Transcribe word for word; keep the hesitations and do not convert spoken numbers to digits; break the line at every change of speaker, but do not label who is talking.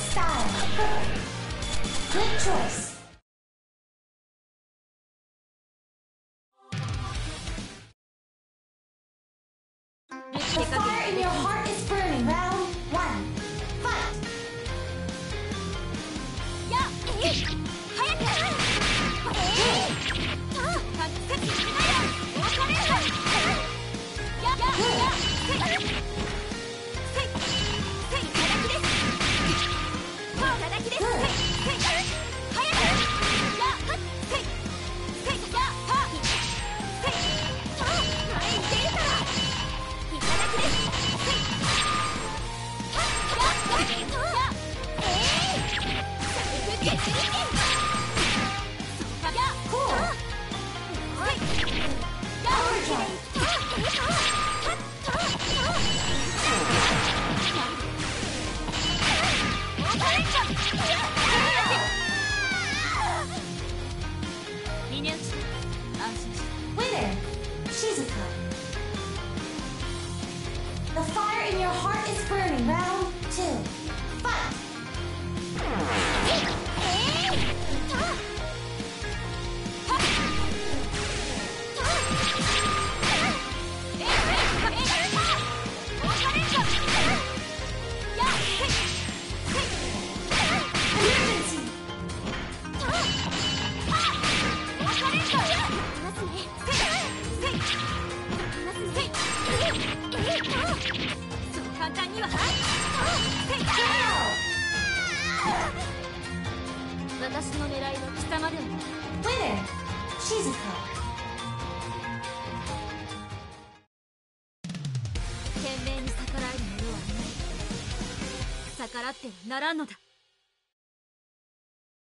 style. Good choice. The fire in your heart is burning. Round one. Fight. Winner, Shizuka. The fire in your heart is burning. Round two. Fight. Winner, Shizuka.
懸命に逆らえる者はいない。逆らってはならんのだ。